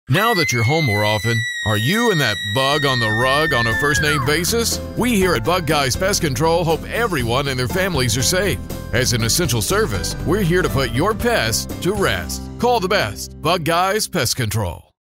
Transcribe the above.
Now that you're home more often, are you and that bug on the rug on a first-name basis? We here at Bug Guys Pest Control hope everyone and their families are safe. As an essential service, we're here to put your pests to rest. Call the best, Bug Guys Pest Control.